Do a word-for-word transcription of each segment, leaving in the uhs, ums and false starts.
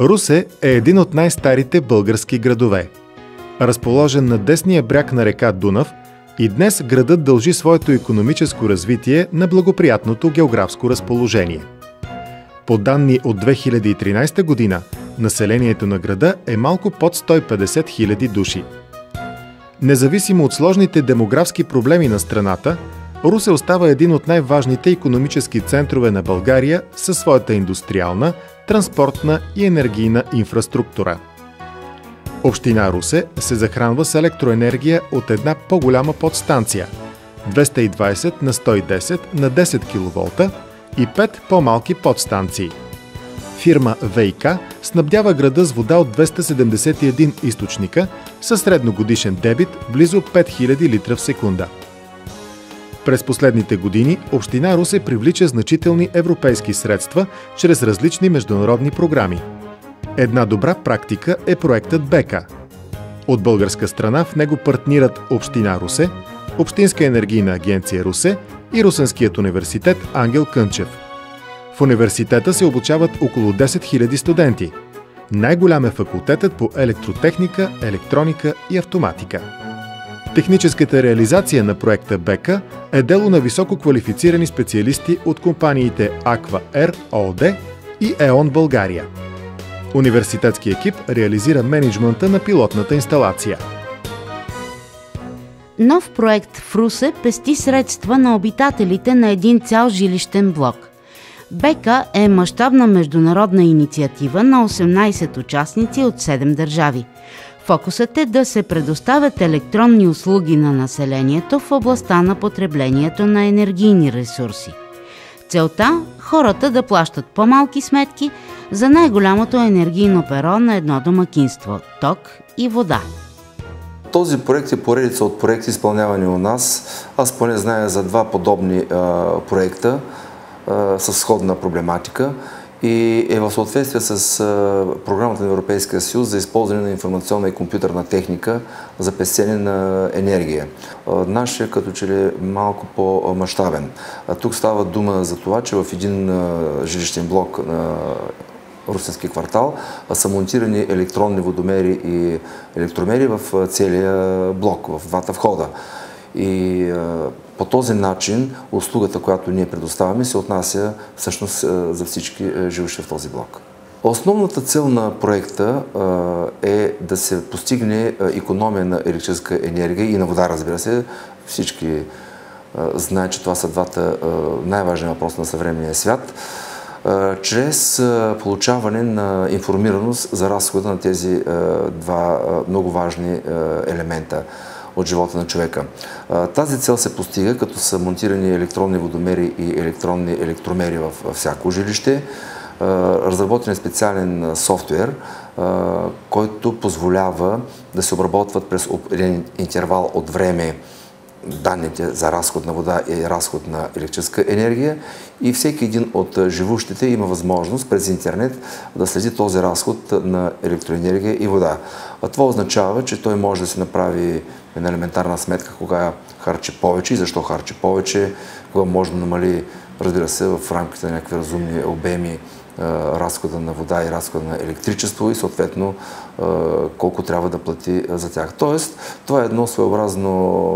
Русе е един от най-старите български градове. Разположен на десния бряг на река Дунав, и днес градът дължи своето икономическо развитие на благоприятното географско разположение. По данни от две хиляди и тринадесета година, населението на града е малко под сто и петдесет хиляди души. Независимо от сложните демографски проблеми на страната, Русе остава един от най-важните икономически центрове на България със своята индустриална, транспортна и енергийна инфраструктура. Община Русе се захранва с електроенергия от една по-голяма подстанция – двеста и двадесет на сто и десет на десет киловолта и пет по-малки подстанции. Фирма ВиК снабдява града с вода от двеста седемдесет и един източника със средногодишен дебит близо пет хиляди литра в секунда. През последните години Община Русе привлича значителни европейски средства чрез различни международни програми. Една добра практика е проектът БЕКА. От българска страна в него партнират Община Русе, Общинска енергийна агенция Русе и Русенският университет Ангел Кънчев. В университета се обучават около десет хиляди студенти. Най-голям е факултетът по електротехника, електроника и автоматика. Техническата реализация на проекта БЕКА е дело на високо квалифицирани специалисти от компаниите Аква Р ООД и ЕОН България. Университетски екип реализира мениджмънта на пилотната инсталация. Нов проект в Русе пести средства на обитателите на един цял жилищен блок. БЕКА е мащабна международна инициатива на осемнадесет участници от седем държави. Фокусът е да се предоставят електронни услуги на населението в областта на потреблението на енергийни ресурси. Целта – хората да плащат по-малки сметки за най-голямото енергийно перо на едно домакинство – ток и вода. Този проект е поредица от проекти, изпълнявани у нас. Аз поне зная за два подобни а, проекта а, с сходна проблематика и е в съответствие с а, програмата на Европейския съюз за използване на информационна и компютърна техника за пестене на енергия. Нашия като че ли е малко по-мащабен. Тук става дума за това, че в един а, жилищен блок на Русенски квартал са монтирани електронни водомери и електромери в целия блок, в двата входа. И а, по този начин услугата, която ние предоставяме, се отнася всъщност за всички живущи в този блок. Основната цел на проекта а, е да се постигне икономия на електрическа енергия и на вода, разбира се. Всички а, знаят, че това са двата най-важни въпроса на съвременния свят, чрез получаване на информираност за разхода на тези два много важни елемента от живота на човека. Тази цел се постига, като са монтирани електронни водомери и електронни електромери във всяко жилище. Разработен е специален софтуер, който позволява да се обработват през определен интервал от време данните за разход на вода и разход на електрическа енергия и всеки един от живущите има възможност през интернет да следи този разход на електроенергия и вода. А това означава, че той може да се направи една елементарна сметка кога харчи повече и защо харчи повече, кога може да намали, разбира се, в рамките на някакви разумни обеми разхода на вода и разхода на електричество и съответно колко трябва да плати за тях. Тоест, това е едно своеобразно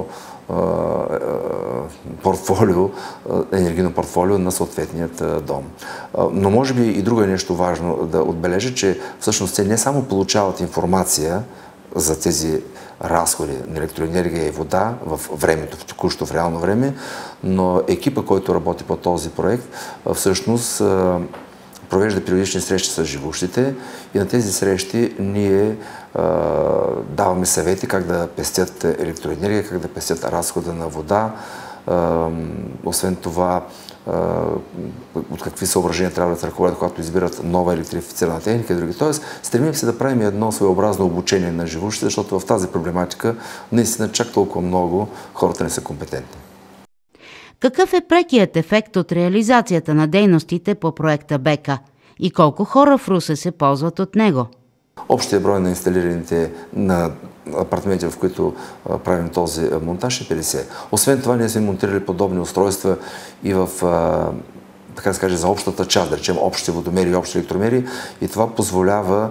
портфолио, енергийно портфолио на съответният дом. Но може би и друго е нещо важно да отбележа, че всъщност те не само получават информация за тези разходи на електроенергия и вода в времето, в текущо, в реално време, но екипа, който работи по този проект, всъщност провежда периодични срещи с живущите и на тези срещи ние а, даваме съвети как да пестят електроенергия, как да пестят разхода на вода. А, освен това, а, от какви съображения трябва да се ръководят, когато избират нова електрифицирана техника и други. Тоест, стремим се да правим едно своеобразно обучение на живущите, защото в тази проблематика наистина чак толкова много хората не са компетентни. Какъв е прекият ефект от реализацията на дейностите по проекта БЕКА и колко хора в Русе се ползват от него? Общия брой на инсталираните на апартаменти, в които правим този монтаж е петдесет. Освен това, ние сме монтирали подобни устройства и в така да се каже, за общата част, да речем общите водомери и общи електромери, и това позволява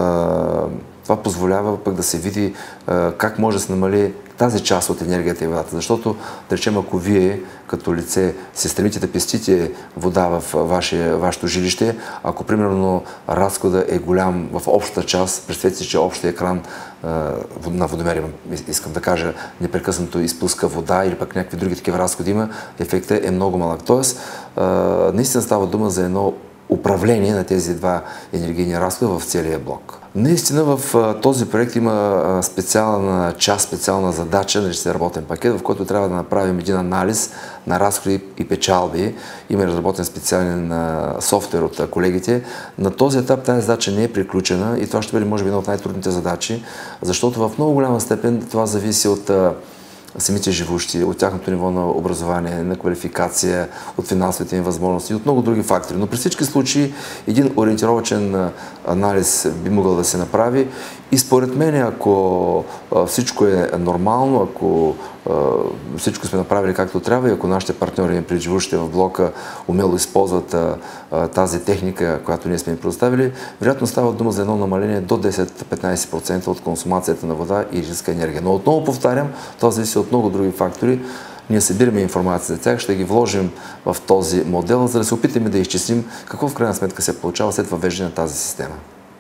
Това позволява пък да се види а, как може да се намали тази част от енергията и водата. Защото, да речем, ако вие като лице се стремите да пестите вода в ваше, вашето жилище, ако примерно разхода е голям в общата част, представете си, че общия екран а, на водомери, искам да кажа, непрекъснато изпуска вода или пък някакви други такива разходи има, ефектът е много малък. Тоест, а, наистина става дума за едно управление на тези два енергийни разхода в целия блок. Наистина в този проект има специална част, специална задача, нарича се работен пакет, в който трябва да направим един анализ на разходи и печалби. Има разработен специален софтуер от колегите. На този етап тази задача не е приключена и това ще бъде, може би, една от най-трудните задачи, защото в много голяма степен това зависи от самите живущи, от тяхното ниво на образование, на квалификация, от финансовите им възможности и от много други фактори. Но при всички случаи един ориентировачен анализ би могъл да се направи и според мен, ако всичко е нормално, ако всичко сме направили както трябва и ако нашите партньори при живущите в блока умело използват тази техника, която ние сме им предоставили, вероятно става дума за едно намаление до десет до петнайсет процента от консумацията на вода и електрическа енергия. Но отново повтарям, това зависи от много други фактори. Ние събираме информация за тях, ще ги вложим в този модел, за да се опитаме да изчислим какво в крайна сметка се получава след въвеждане на тази система.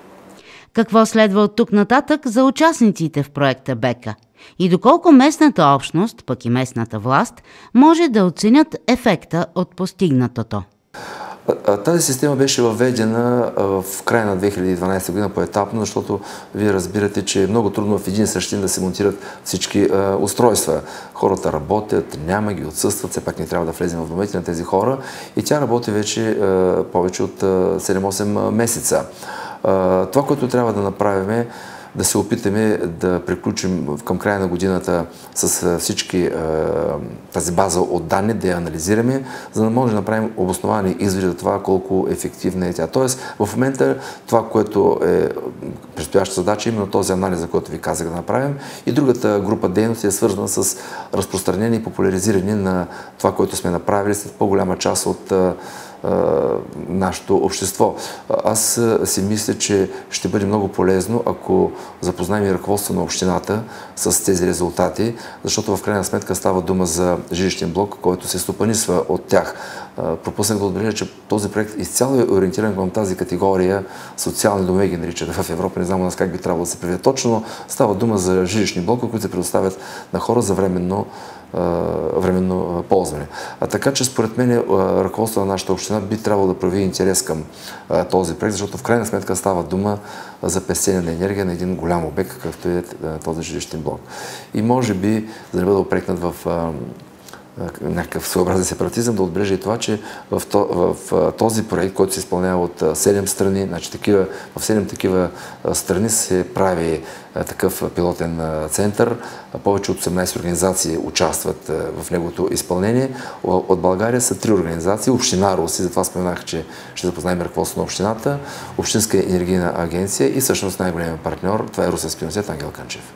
Какво следва от тук нататък за участниците в проекта БЕКА? И доколко местната общност, пък и местната власт, може да оценят ефекта от постигнатото? Тази система беше въведена в края на две хиляди и дванайсета година поетапно, защото вие разбирате, че е много трудно в един и същи ден да се монтират всички устройства. Хората работят, няма ги, отсъстват, все пак не трябва да влезем в домовете на тези хора и тя работи вече повече от седем-осем месеца. Това, което трябва да направим е да се опитаме да приключим към края на годината с всички тази база от данни, да я анализираме, за да може да направим обосновани изводи за това колко ефективна е тя. Тоест, в момента това, което е предстояща задача, именно този анализ, за който ви казах да направим, и другата група дейности е свързана с разпространение и популяризиране на това, което сме направили след по-голяма част от нашето общество. Аз си мисля, че ще бъде много полезно, ако запознаем и ръководство на общината с тези резултати, защото в крайна сметка става дума за жилищен блок, който се стопанисва от тях. Пропуснах да отбележа, че този проект изцяло е ориентиран към тази категория социални домове, ги наричат в Европа. Не знам у нас как би трябвало да се приведе точно, но става дума за жилищни блокове, които се предоставят на хора за временно временно ползване. А така че според мен ръководството на нашата община би трябвало да прояви интерес към а, този проект, защото в крайна сметка става дума за пестене на енергия на един голям обект, какъвто е този жилищен блок. И може би, за да не бъда опрекнат в а, някакъв своеобразен сепаратизъм, да отбележа и това, че в, в, в този проект, който се изпълнява от седем страни, значи такива, в седем такива страни се прави а, такъв пилотен а, център. А, повече от осемнайсет организации участват а, в неговото изпълнение. От България са три организации. Община Руси, затова споменах, че ще запознаем ръководството на общината, Общинска енергийна агенция и всъщност най-големият партньор, това е Русенски университет Ангел Кънчев.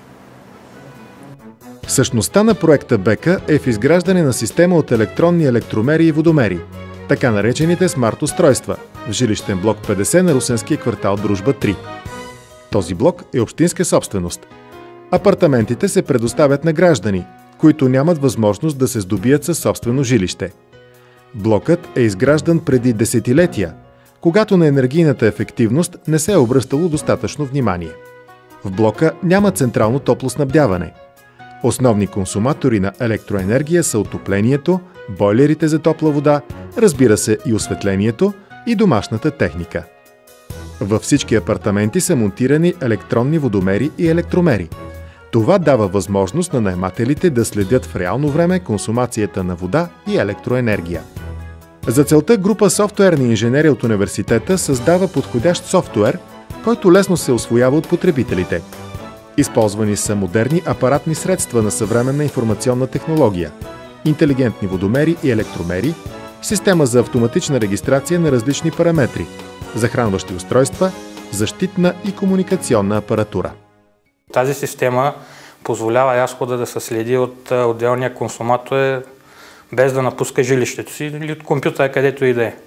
Същността на проекта БЕКА е в изграждане на система от електронни електромери и водомери, така наречените смарт устройства, в жилищен блок петдесет на Русенския квартал Дружба три. Този блок е общинска собственост. Апартаментите се предоставят на граждани, които нямат възможност да се здобият със собствено жилище. Блокът е изграждан преди десетилетия, когато на енергийната ефективност не се е обръщало достатъчно внимание. В блока няма централно топлоснабдяване. Основни консуматори на електроенергия са отоплението, бойлерите за топла вода, разбира се и осветлението и домашната техника. Във всички апартаменти са монтирани електронни водомери и електромери. Това дава възможност на наемателите да следят в реално време консумацията на вода и електроенергия. За целта група софтуерни инженери от университета създава подходящ софтуер, който лесно се усвоява от потребителите. Използвани са модерни апаратни средства на съвременна информационна технология, интелигентни водомери и електромери, система за автоматична регистрация на различни параметри, захранващи устройства, защитна и комуникационна апаратура. Тази система позволява разхода да се следи от отделния консуматор без да напуска жилището си или от компютъра, където и да е.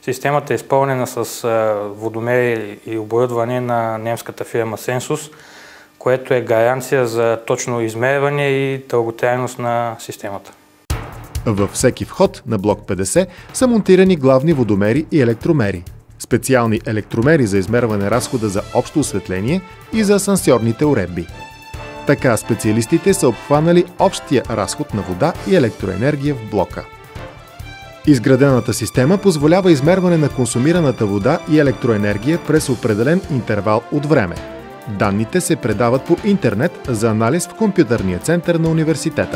Системата е изпълнена с водомери и оборудване на немската фирма Sensus, което е гаранция за точно измерване и дълготрайност на системата. Във всеки вход на блок петдесет са монтирани главни водомери и електромери. Специални електромери за измерване разхода за общо осветление и за асансьорните уредби. Така специалистите са обхванали общия разход на вода и електроенергия в блока. Изградената система позволява измерване на консумираната вода и електроенергия през определен интервал от време. Данните се предават по интернет за анализ в компютърния център на университета.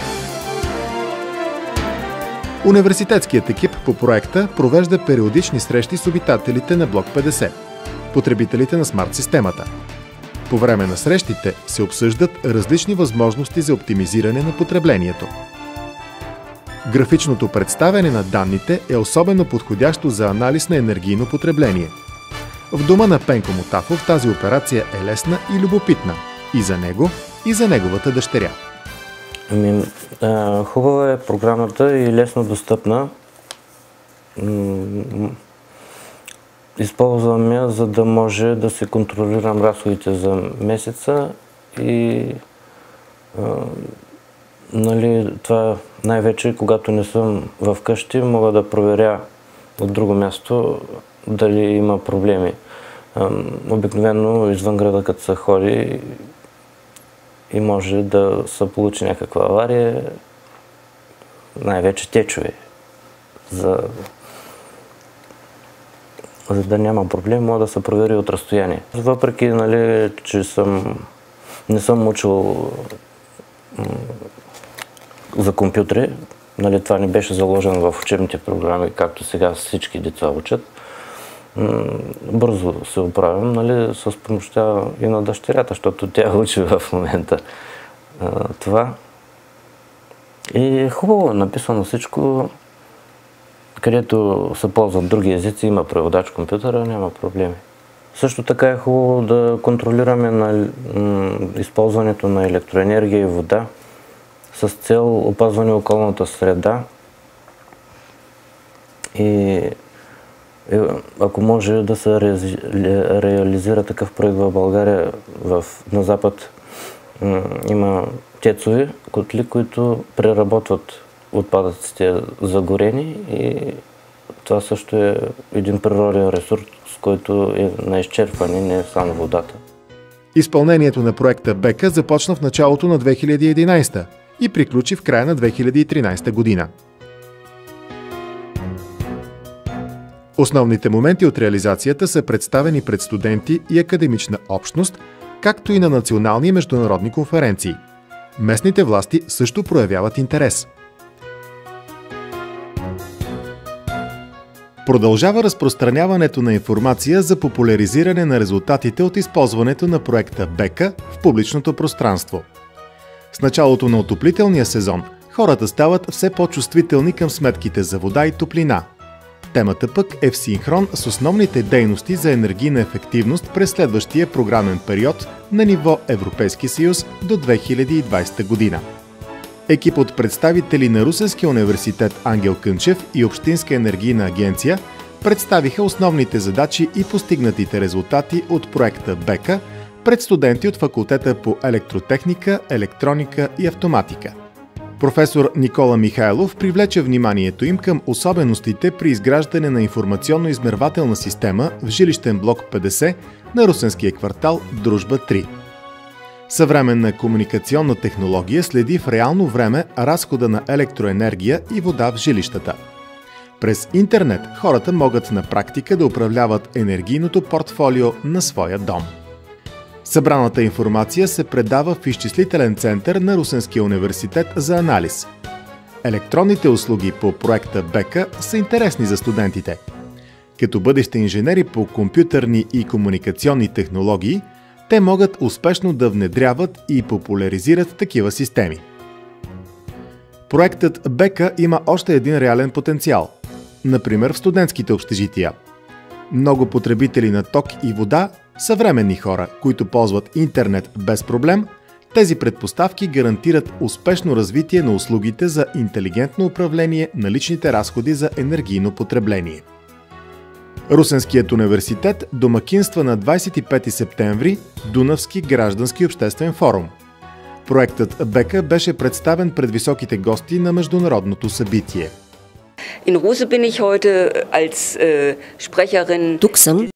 Университетският екип по проекта провежда периодични срещи с обитателите на блок петдесет, потребителите на смарт-системата. По време на срещите се обсъждат различни възможности за оптимизиране на потреблението. Графичното представяне на данните е особено подходящо за анализ на енергийно потребление. В дома на Пенко Мотафов тази операция е лесна и любопитна и за него, и за неговата дъщеря. Ами, а, хубава е програмата и лесно достъпна. Използвам я, за да може да се контролирам разходите за месеца и а, нали, това най-вече, когато не съм в къщи, мога да проверя от друго място дали има проблеми. А, обикновено извън града, като се ходи и може да се получи някаква авария, най-вече течове. За, за да няма проблем, може да се провери от разстояние. Въпреки, нали, че съм, не съм учил за компютри, нали, това не беше заложено в учебните програми, както сега всички деца учат, бързо се оправям, нали, с помощта и на дъщерята, защото тя учи в момента а, това. И е хубаво написано всичко, където се ползват други езици, има преводач компютъра, няма проблеми. Също така е хубаво да контролираме на използването на електроенергия и вода с цел опазване околната среда и ако може да се реализира такъв проект в България, в, на Запад има тецови котли, които преработват отпадъците загорени и това също е един природен ресурс, който е на изчерпване, не е само водата. Изпълнението на проекта БЕКА започна в началото на две хиляди и единадесета и приключи в края на две хиляди и тринадесета година. Основните моменти от реализацията са представени пред студенти и академична общност, както и на национални и международни конференции. Местните власти също проявяват интерес. Продължава разпространяването на информация за популяризиране на резултатите от използването на проекта БЕКА в публичното пространство. С началото на отоплителния сезон хората стават все по-чувствителни към сметките за вода и топлина. Темата пък е в синхрон с основните дейности за енергийна ефективност през следващия програмен период на ниво Европейски съюз до две хиляди и двадесета година. Екип от представители на Русенския университет Ангел Кънчев и Общинска енергийна агенция представиха основните задачи и постигнатите резултати от проекта БЕКА пред студенти от факултета по електротехника, електроника и автоматика. Професор Никола Михайлов привлече вниманието им към особеностите при изграждане на информационно-измервателна система в жилищен блок петдесет на Русенския квартал Дружба три. Съвременна комуникационна технология следи в реално време разхода на електроенергия и вода в жилищата. През интернет хората могат на практика да управляват енергийното портфолио на своя дом. Събраната информация се предава в изчислителен център на Русенския университет за анализ. Електронните услуги по проекта БЕКА са интересни за студентите. Като бъдещи инженери по компютърни и комуникационни технологии, те могат успешно да внедряват и популяризират такива системи. Проектът БЕКА има още един реален потенциал. Например в студентските общежития. Много потребители на ток и вода, съвременни хора, които ползват интернет без проблем, тези предпоставки гарантират успешно развитие на услугите за интелигентно управление на личните разходи за енергийно потребление. Русенският университет домакинства на двадесет и пети септември Дунавски граждански обществен форум. Проектът Бека беше представен пред високите гости на международното събитие. In Ruse bin ich heute als äh, Sprecherin. Тук съм